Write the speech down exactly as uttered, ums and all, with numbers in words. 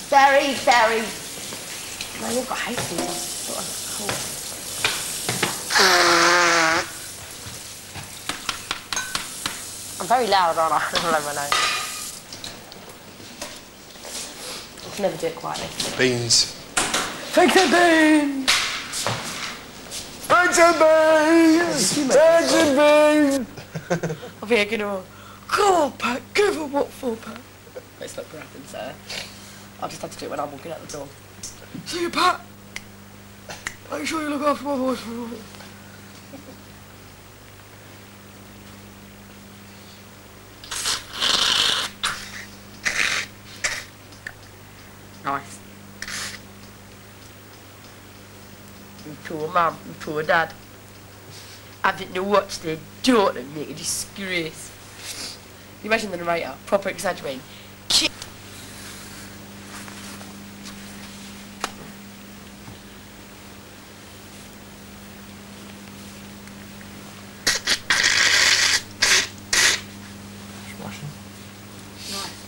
Very, very... No, you've got hay fever. Sort of cold. I'm very loud, aren't I? I don't know my nose. I can never do it quietly. Beans. Take the beans! Take the beans! Take the beans! I'll be again, oh, come on, Pat, give her what for, Pat? It's not going to happen, so I'll just have to do it when I'm walking out the door. See you, Pat. Make sure you look after my voice for a minute. Nice. And poor mum and poor dad having to watch their daughter make a disgrace. You imagine the narrator, proper exaggerating. Nice.